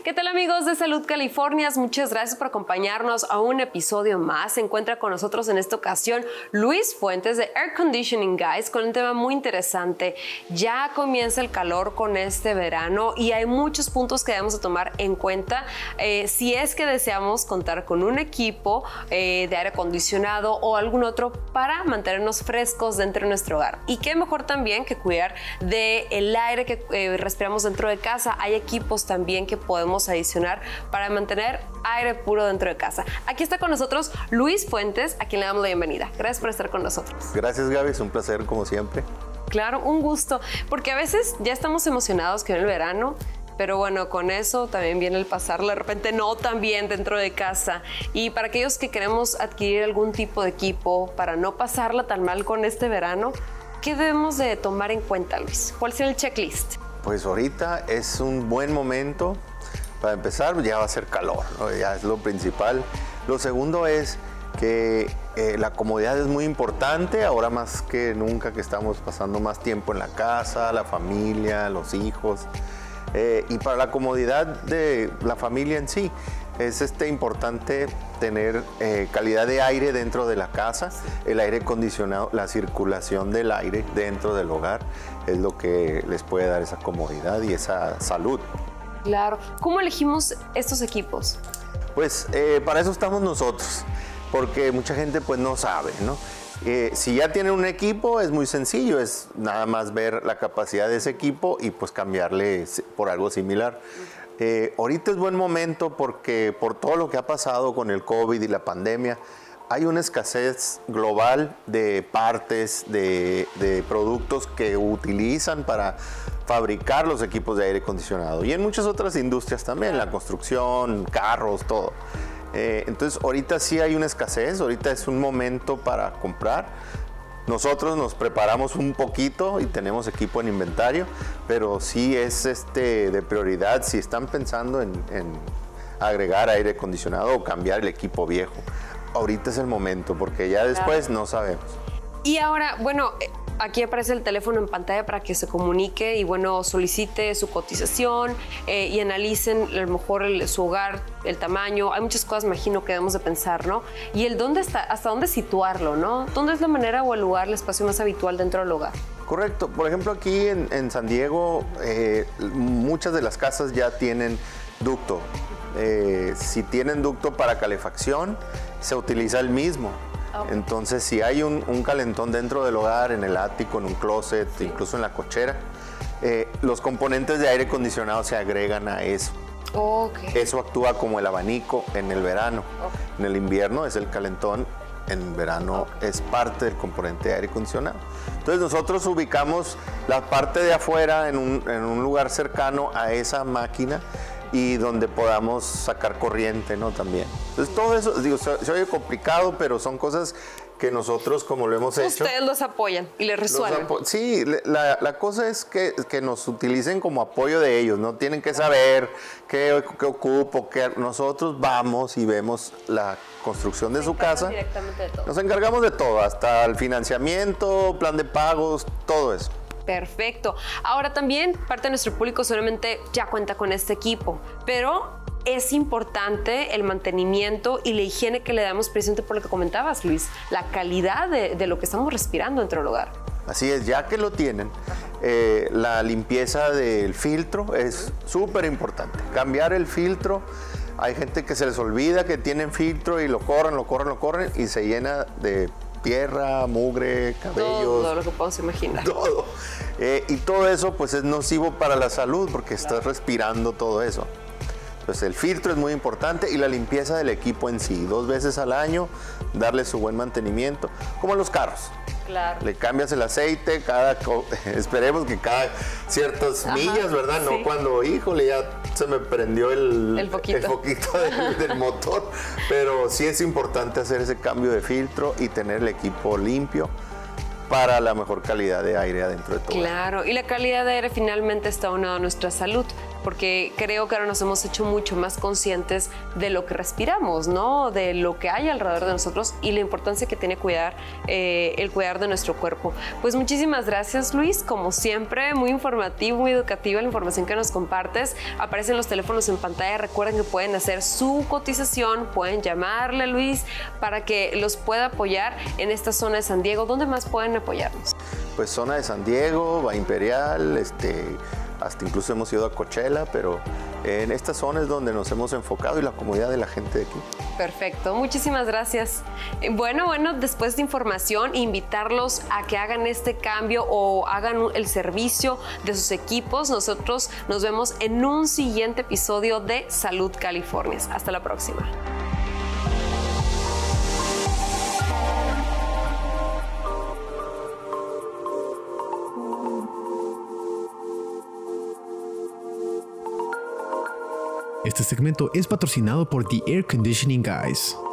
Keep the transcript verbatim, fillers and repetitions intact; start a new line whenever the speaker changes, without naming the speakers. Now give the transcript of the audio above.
¿Qué tal, amigos de Salud California? Muchas gracias por acompañarnos a un episodio más. Se encuentra con nosotros en esta ocasión Luis Fuentes de Air Conditioning Guys con un tema muy interesante. Ya comienza el calor con este verano y hay muchos puntos que debemos de tomar en cuenta eh, si es que deseamos contar con un equipo eh, de aire acondicionado o algún otro para mantenernos frescos dentro de nuestro hogar. Y qué mejor también que cuidar del aire que eh, respiramos dentro de casa. Hay equipos también que podemos adicionar para mantener aire puro dentro de casa. Aquí está con nosotros Luis Fuentes, a quien le damos la bienvenida. Gracias por estar con nosotros.
Gracias, Gaby, es un placer como siempre.
Claro, un gusto, porque a veces ya estamos emocionados que viene el verano, pero bueno, con eso también viene el pasarlo de repente no tan bien dentro de casa. Y para aquellos que queremos adquirir algún tipo de equipo para no pasarla tan mal con este verano, ¿qué debemos de tomar en cuenta, Luis? ¿Cuál será el checklist?
Pues ahorita es un buen momento. Para empezar, ya va a ser calor, ¿no? Ya es lo principal. Lo segundo es que eh, la comodidad es muy importante, ahora más que nunca que estamos pasando más tiempo en la casa, la familia, los hijos. Eh, y para la comodidad de la familia en sí, es este, importante tener eh, calidad de aire dentro de la casa, el aire acondicionado, la circulación del aire dentro del hogar es lo que les puede dar esa comodidad y esa salud.
Claro. ¿Cómo elegimos estos equipos?
Pues eh, para eso estamos nosotros, porque mucha gente pues no sabe, ¿no? Eh, si ya tienen un equipo es muy sencillo, es nada más ver la capacidad de ese equipo y pues cambiarle por algo similar. Eh, ahorita es buen momento porque por todo lo que ha pasado con el COVID y la pandemia, hay una escasez global de partes, de, de productos que utilizan para fabricar los equipos de aire acondicionado y en muchas otras industrias también, la construcción, carros, todo. Eh, entonces ahorita sí hay una escasez, ahorita es un momento para comprar. Nosotros nos preparamos un poquito y tenemos equipo en inventario, pero sí es este, de prioridad si están pensando en, en agregar aire acondicionado o cambiar el equipo viejo. Ahorita es el momento porque ya después no sabemos.
Y ahora, bueno, aquí aparece el teléfono en pantalla para que se comunique y bueno, solicite su cotización eh, y analicen a lo mejor el, su hogar, el tamaño. Hay muchas cosas, me imagino, que debemos de pensar, ¿no? Y el dónde está, hasta dónde situarlo, ¿no? ¿Dónde es la manera o el lugar, el espacio más habitual dentro del hogar? Correcto.
Por ejemplo, aquí en, en San Diego, eh, muchas de las casas ya tienen ducto. Eh, si tienen ducto para calefacción, se utiliza el mismo. Okay. Entonces, si hay un, un calentón dentro del hogar, en el ático, en un closet, sí, incluso en la cochera, eh, los componentes de aire acondicionado se agregan a eso. Okay. Eso actúa como el abanico en el verano. Okay. En el invierno es el calentón, en verano okay, es parte del componente de aire acondicionado. Entonces, nosotros ubicamos la parte de afuera en un, en un lugar cercano a esa máquina y donde podamos sacar corriente, ¿no? También. Entonces, todo eso, digo, se, se oye complicado, pero son cosas que nosotros, como lo hemos hecho...
Ustedes los apoyan y les resuelven.
Sí, la, la cosa es que, que nos utilicen como apoyo de ellos, ¿no? Tienen que saber qué, qué ocupo, qué... Nosotros vamos y vemos la construcción de su casa.
Directamente de todo.
Nos encargamos de todo, hasta el financiamiento, plan de pagos, todo eso.
Perfecto. Ahora también parte de nuestro público solamente ya cuenta con este equipo, pero es importante el mantenimiento y la higiene que le damos, precisamente por lo que comentabas, Luis, la calidad de, de lo que estamos respirando dentro del hogar.
Así es, ya que lo tienen, eh, la limpieza del filtro es súper importante. Cambiar el filtro, hay gente que se les olvida que tienen filtro y lo corren, lo corren, lo corren y se llena de tierra, mugre, cabellos.
Todo lo que podemos imaginar.
Todo. Eh, y todo eso pues es nocivo para la salud porque claro, estás respirando todo eso. Entonces el filtro es muy importante y la limpieza del equipo en sí. Dos veces al año, darle su buen mantenimiento, como en los carros. Claro. Le cambias el aceite, cada, esperemos que cada ciertas Ajá, millas, ¿verdad? Sí. No cuando, híjole, ya se me prendió el,
el foquito,
el foquito del, del motor. Pero sí es importante hacer ese cambio de filtro y tener el equipo limpio. para la mejor calidad de aire adentro de todo.
Claro, y la calidad de aire finalmente está unida a nuestra salud, porque creo que ahora nos hemos hecho mucho más conscientes de lo que respiramos, ¿no? De lo que hay alrededor de nosotros y la importancia que tiene cuidar, eh, el cuidar de nuestro cuerpo. Pues muchísimas gracias, Luis, como siempre, muy informativo, muy educativa la información que nos compartes. Aparecen los teléfonos en pantalla, recuerden que pueden hacer su cotización, pueden llamarle a Luis para que los pueda apoyar en esta zona de San Diego. ¿Dónde más pueden apoyarnos?
Pues zona de San Diego, va Imperial, este, hasta incluso hemos ido a Coachella, pero en esta zona es donde nos hemos enfocado y la comodidad de la gente de aquí.
Perfecto, muchísimas gracias. Bueno, bueno, después de información, invitarlos a que hagan este cambio o hagan el servicio de sus equipos. Nosotros nos vemos en un siguiente episodio de Salud California. Hasta la próxima.
Este segmento es patrocinado por The Air Conditioning Guys.